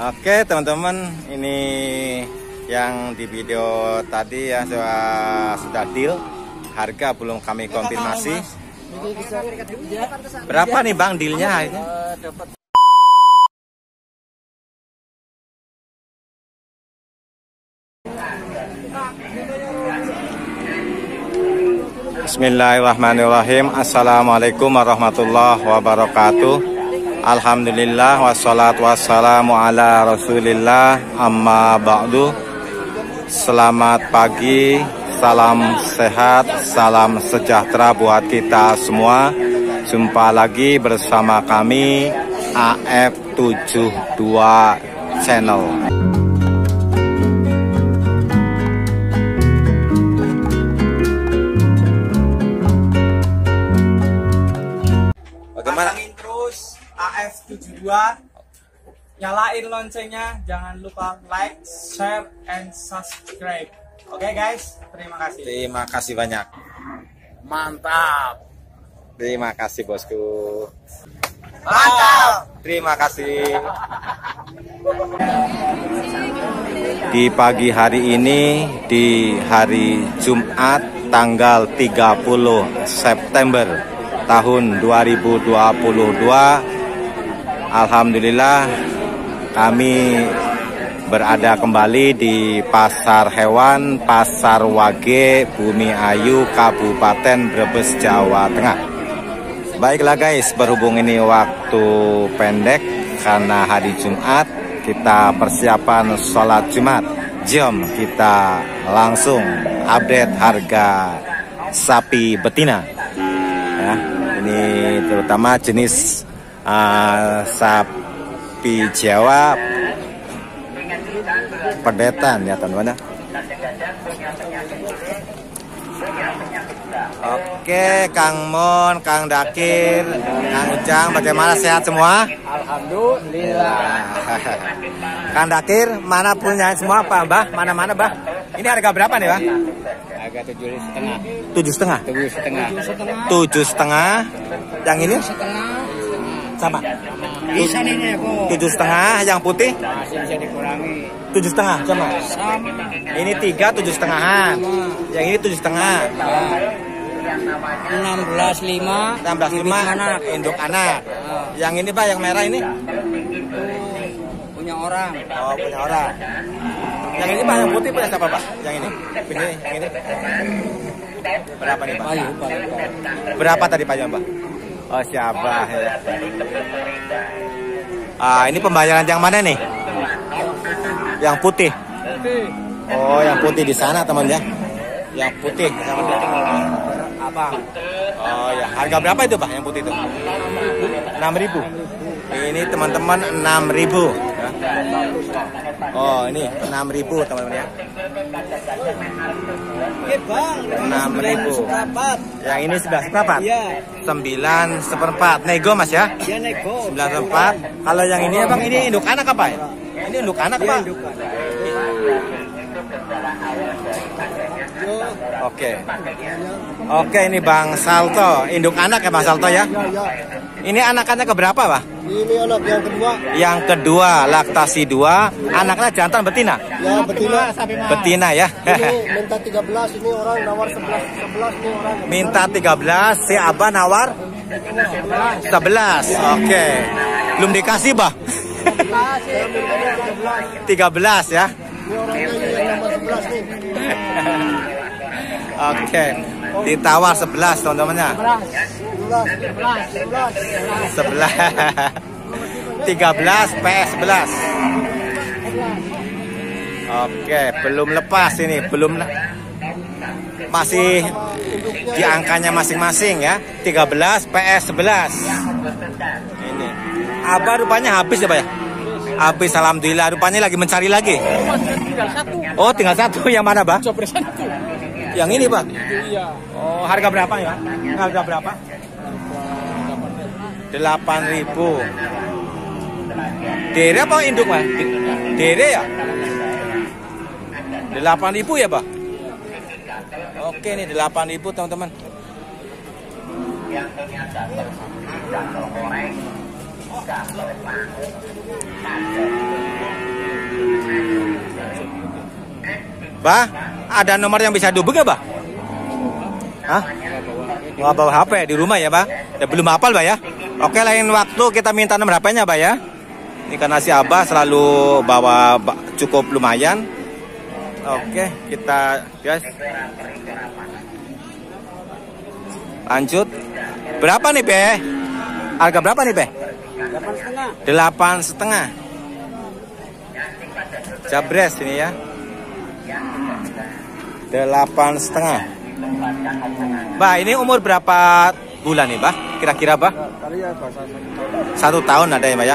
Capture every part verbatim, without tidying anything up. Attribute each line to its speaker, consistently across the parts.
Speaker 1: Oke teman-teman, ini yang di video tadi ya sudah, sudah deal. Harga belum kami konfirmasi. Berapa nih Bang dealnya? Bismillahirrahmanirrahim. Assalamualaikum warahmatullahi wabarakatuh. Alhamdulillah wassalatu wassalamu ala rasulillah, amma ba'du. Selamat pagi, salam sehat, salam sejahtera buat kita semua. Jumpa lagi bersama kami A F tujuh dua Channel.
Speaker 2: Bagaimana? Pantengin terus A F tujuh dua, nyalain loncengnya, jangan lupa like, share, and subscribe. Oke okay, guys, terima kasih.
Speaker 1: Terima kasih banyak.
Speaker 2: Mantap.
Speaker 1: Terima kasih bosku.
Speaker 2: Mantap.
Speaker 1: Terima kasih. Di pagi hari ini, di hari Jumat tanggal tiga puluh September tahun dua ribu dua puluh dua, alhamdulillah kami berada kembali di Pasar Hewan Pasar Wage Bumi Ayu, Kabupaten Brebes, Jawa Tengah. Baiklah guys, berhubung ini waktu pendek karena hari Jumat, kita persiapan sholat Jumat. Jom kita langsung update harga sapi betina ya. Ini terutama jenis uh, sapi Jawa pedetan ya teman-teman. Oke, Kang Mon, Kang Dakir, Kang Ujang, bagaimana, sehat semua?
Speaker 2: Alhamdulillah.
Speaker 1: Kang Dakir, mana punya semua Pak Mbah? Mana-mana Mbah? Ini harga berapa nih Bang?
Speaker 2: Harga tujuh setengah.
Speaker 1: Tujuh setengah.
Speaker 2: Tujuh setengah.
Speaker 1: Tujuh setengah. Yang ini?
Speaker 2: Setengah.
Speaker 1: Sama.
Speaker 2: Bisa nih kok.
Speaker 1: Tujuh setengah. Yang putih?
Speaker 2: Masih bisa dikurangi.
Speaker 1: Tujuh setengah. Sama.
Speaker 2: Sama.
Speaker 1: Ini tiga tujuh setengahan. Yang ini tujuh setengah.
Speaker 2: Enam belas lima.
Speaker 1: Enam belas lima.
Speaker 2: Anak.
Speaker 1: Induk anak. Yang ini Pak, yang merah ini?
Speaker 2: Punya orang.
Speaker 1: Oh, punya orang. Yang ini Pak, yang putih punya siapa Pak? Yang ini? Ini, yang ini? Berapa nih Pak?
Speaker 2: Ayo, Pak.
Speaker 1: Berapa tadi Pak Pak? Oh, siapa ya? Ah, ini pembayaran yang mana nih? Yang putih. Oh, yang putih di sana teman ya. Yang putih.
Speaker 2: Abang.
Speaker 1: Oh ya, harga berapa itu Pak yang putih itu? enam ribu. Ini teman-teman enam ribu. Oh, ini enam ribu teman-teman ya.
Speaker 2: Oke Bang,
Speaker 1: enam ribu. Yang ini sebelas seperempat.
Speaker 2: Iya.
Speaker 1: sembilan seperempat. Nego Mas ya?
Speaker 2: Iya nego.
Speaker 1: sembilan seperempat. Kalau yang ini Bang, ini induk anak apa ya? Ini induk anak Pak? Oke. Oke, ini Bang Salto, induk anak ya Bang Salto ya? Ini anak-anaknya keberapa Pak?
Speaker 3: Ini anak yang kedua.
Speaker 1: Yang kedua, laktasi dua. Anaknya jantan betina?
Speaker 3: Ya, betina.
Speaker 1: Betina ya.
Speaker 3: Ini minta tiga belas, ini orang nawar sebelas. sebelas ini orang.
Speaker 1: Minta tiga belas, si Abah nawar sebelas. Oke. Belum dikasih Bah? tiga belas ya.
Speaker 3: Ini orangnya yang nomor sebelas nih.
Speaker 1: Oke. Ditawar sebelas teman-temannya. sebelas. tiga belas P S sebelas. Oke, belum lepas ini, belum masih di angkanya masing-masing ya. tiga belas P S sebelas. Ini. Abah rupanya habis ya, Pak ya? Habis, alhamdulillah. Rupanya lagi mencari lagi. Oh, tinggal satu. Yang mana, Bah? Yang ini, Pak? Oh, harga berapa ya? Harga berapa? delapan ribu. Dere apa induk, Mas? Dere ya? delapan ribu ya, Pak? Oke, nih delapan ribu, teman-teman. Bah, ada nomor yang bisa dihubungi nggak, Bah? Hah? Nggak bawa H P di rumah ya, Bah? Ya, belum hafal, Bah ya. Oke, lain waktu kita minta nomor H P-nya, Bah ya. Ini karena si Abah selalu bawa cukup lumayan. Oke, kita guys. Lanjut. Berapa nih, Be? Harga berapa nih, Be?
Speaker 3: Delapan setengah.
Speaker 1: Delapan setengah. Jabres ini ya. Delapan setengah. Bah, ini umur berapa bulan nih, Bah? Kira-kira, Bah? Satu tahun ada ya, Bah ya?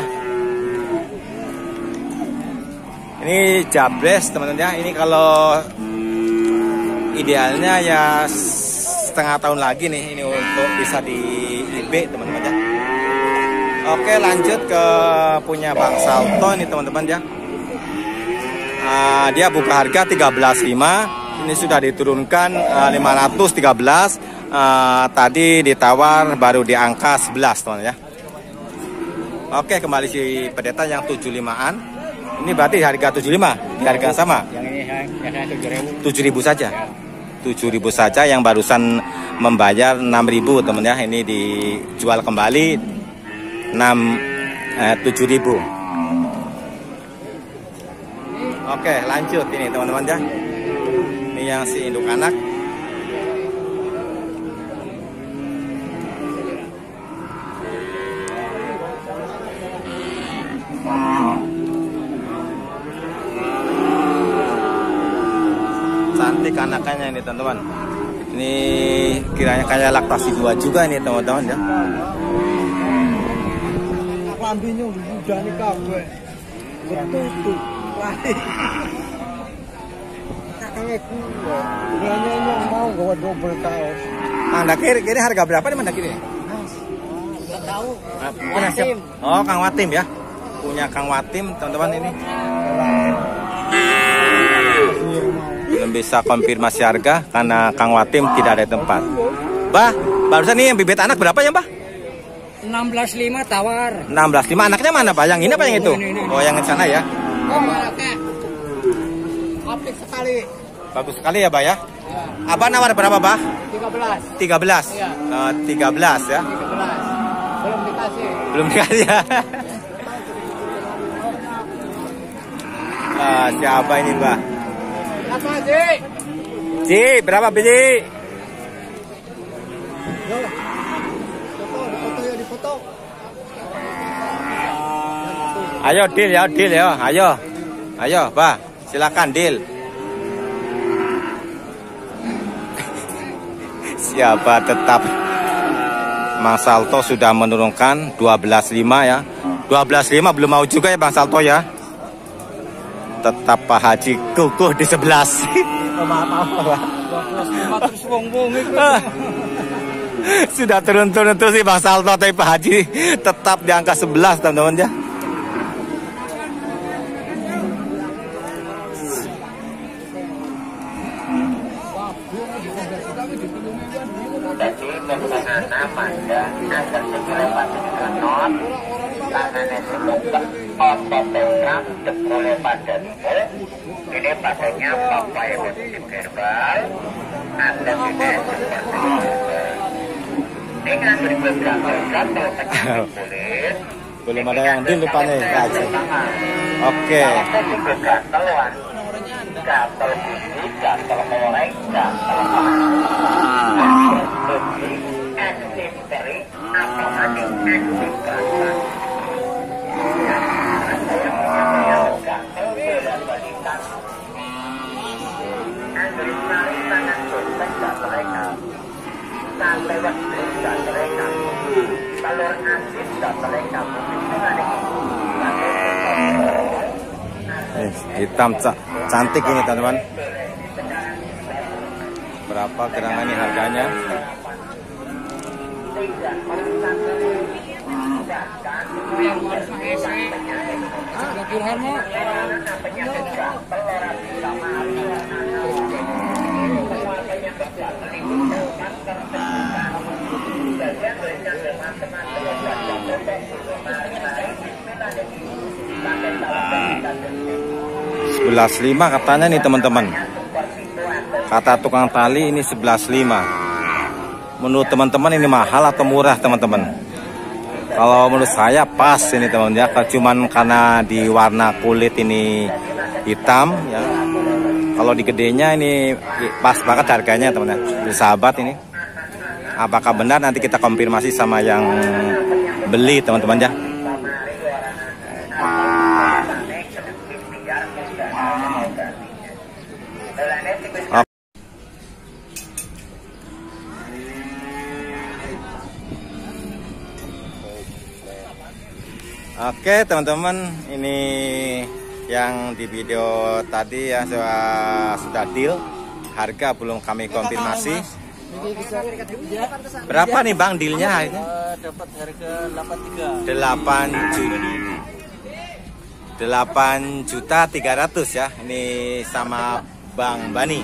Speaker 1: Ini jabres, teman-teman ya. Ini kalau idealnya ya setengah tahun lagi nih, ini untuk bisa di I B, teman-teman ya. Oke, lanjut ke punya Bang Salto ini, teman-teman ya. Uh, dia buka harga tiga belas lima. Ini sudah diturunkan uh, lima ratus tiga belas. Uh, tadi ditawar baru di angka sebelas, teman ya. Oke, kembali si pendeta yang tujuh puluh limaan. Ini berarti harga tujuh puluh lima, di harga yang sama.
Speaker 3: Yang ini harganya
Speaker 1: tujuh ribu saja. tujuh ribu saja, yang barusan membayar enam ribu, teman ya. Ini dijual kembali enam eh, tujuh ribu. Oke, lanjut ini, teman-teman ya. Ini yang si induk anak. Cantik anakannya ini, teman-teman. Ini kiranya kayak laktasi dua juga ini, teman-teman ya.
Speaker 3: lambinya udah nih kabeh. Betul. Kakaknya kuwe. Nanya mau gawa double kaos.
Speaker 1: Anda kiri kiri harga berapa nih, Anda kiri?
Speaker 3: Enggak tahu.
Speaker 1: Punya siapa? Oh, Kang Watim ya. Punya Kang Watim, teman-teman ini. Belum bisa konfirmasi harga karena Kang Watim tidak ada tempat. Bah, barusan nih yang bibit anak berapa ya, Bah?
Speaker 3: enam belas lima tawar.
Speaker 1: enam belas lima. Anaknya mana, Pak? Yang ini apa yang itu? Oh, yang di sana ya.
Speaker 3: Oh, anaknya. Apik sekali.
Speaker 1: Bagus sekali ya, Bah ya. Abah nawar berapa, Bah?
Speaker 3: tiga belas.
Speaker 1: tiga belas.
Speaker 3: Iya.
Speaker 1: Uh, tiga belas ya.
Speaker 3: tiga belas. Belum dikasih.
Speaker 1: Belum dikasih ya. Ah, siapa ini, Mbak?
Speaker 3: Apa, Ji?
Speaker 1: Ji, berapa biji? Ayo deal ya, deal ya. Ayo. Ayo, Mbak. Silakan deal. Siapa tetap Bang Salto sudah menurunkan dua belas lima ya. dua belas lima belum mau juga ya Bang Salto ya. Tetap Pak Haji kukuh di sebelas. Sudah turun-turun terus sih Bang Salto, tapi Pak Haji tetap di angka sebelas, teman-teman ya.
Speaker 4: Ini pakainya papai musim herbal, ada tidak seperti ini. Dengan beberapa gatal penyakit kulit,
Speaker 1: belum ada yang deal rupanya Haji. Oke.
Speaker 4: Gatal wan, gatal putih, gatal oranye, gatal ekstrim kering atau ada ekstrim keras. Sampai waktu tidak terlekat, telur asin tidak terlekat.
Speaker 1: Eh, hitam cantik ini, teman-teman. Berapa gerangan ini harganya? sebelas lima katanya nih teman-teman. Kata tukang tali ini sebelas lima. Menurut teman-teman ini mahal atau murah teman-teman? Kalau menurut saya pas ini teman-teman ya. Cuman karena di warna kulit ini hitam ya. Kalau di gedenya ini pas banget harganya teman-teman. Sahabat ini. Apakah benar nanti kita konfirmasi sama yang beli teman-teman ya. Oke teman-teman, ini yang di video tadi ya sudah, sudah deal. Harga belum kami konfirmasi. Berapa nih Bang dealnya?
Speaker 2: Dapat harga
Speaker 1: delapan juta. delapan juta tiga ratus ya. Ini sama Bang Bani.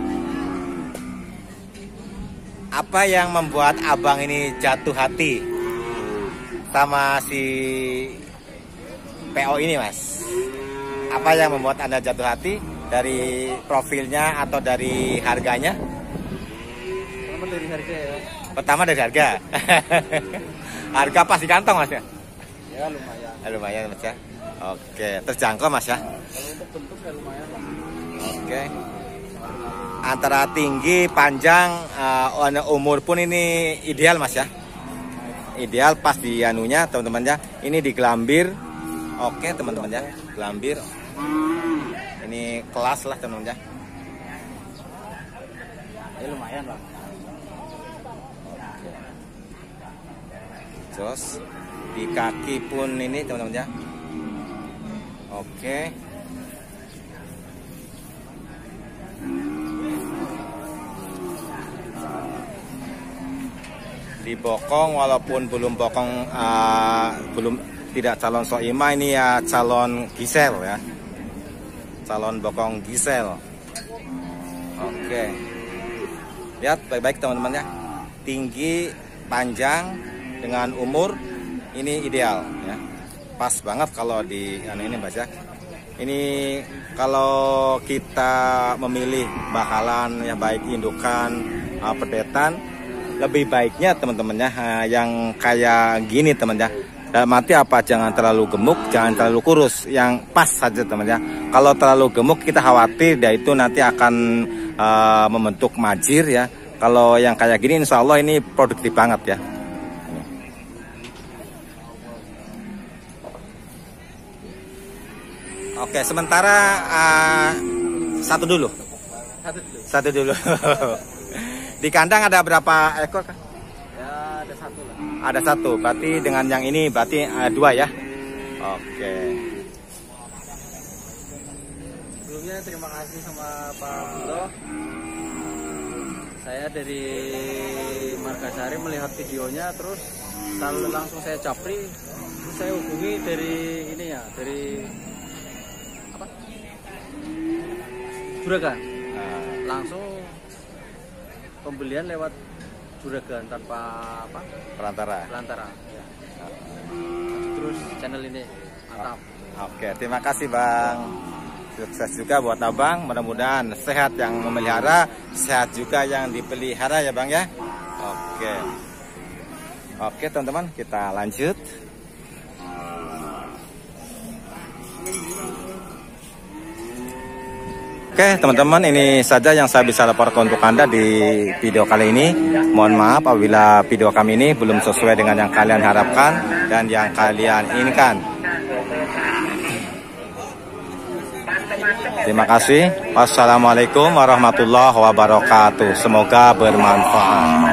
Speaker 1: Apa yang membuat Abang ini jatuh hati sama si P O ini Mas? Apa yang membuat Anda jatuh hati? Dari profilnya atau dari harganya?
Speaker 2: Pertama dari harga ya.
Speaker 1: Pertama dari harga. Harga pas di kantong Mas ya?
Speaker 2: Ya lumayan.
Speaker 1: Ya, lumayan Mas ya. Oke, terjangkau Mas ya?
Speaker 2: Kalau untuk bentuk ya lumayan lah.
Speaker 1: Oke. Antara tinggi, panjang, uh, umur pun ini ideal Mas ya? Ideal pas di anunya teman-teman ya. Ini di gelambir. Oke teman-teman ya, gelambir. Ini kelas lah teman-teman ya.
Speaker 2: Ya lumayan lah.
Speaker 1: Jos di kaki pun ini teman-teman ya. Oke. Di bokong walaupun belum bokong uh, belum tidak calon soima, ini ya calon gisel ya, calon bokong gisel. Oke, lihat baik-baik teman-teman ya, tinggi, panjang dengan umur ini ideal ya, pas banget kalau di anu ini Mas ya. Ini kalau kita memilih bakalan ya baik indukan uh, pedetan, lebih baiknya teman-teman ya yang kayak gini teman ya. Dalam arti apa? Jangan terlalu gemuk, jangan terlalu kurus, yang pas saja teman ya. Kalau terlalu gemuk kita khawatir dia itu nanti akan uh, membentuk majir ya. Kalau yang kayak gini insya Allah ini produktif banget ya. Oke, sementara uh, satu dulu.
Speaker 2: Satu dulu.
Speaker 1: Satu dulu. Di kandang ada berapa ekor?
Speaker 2: Ya ada satu lah.
Speaker 1: Ada satu, berarti dengan yang ini berarti uh, dua ya. Oke.
Speaker 2: Sebelumnya terima kasih sama Pak Bulo. Saya dari Margasari melihat videonya, terus langsung saya capri, terus saya hubungi dari ini ya, dari apa? Juragan.
Speaker 1: Nah,
Speaker 2: Langsung pembelian lewat Juragan tanpa apa?
Speaker 1: perantara.
Speaker 2: Perantara. Ya. Terus channel ini mantap.
Speaker 1: Oke, terima kasih Bang. Sukses juga buat Abang. Mudah-mudahan sehat yang memelihara, sehat juga yang dipelihara ya Bang ya. Oke. Oke teman-teman, kita lanjut. Oke teman-teman, ini saja yang saya bisa laporkan untuk Anda di video kali ini. Mohon maaf apabila video kami ini belum sesuai dengan yang kalian harapkan dan yang kalian inginkan. Terima kasih. Wassalamualaikum warahmatullahi wabarakatuh. Semoga bermanfaat.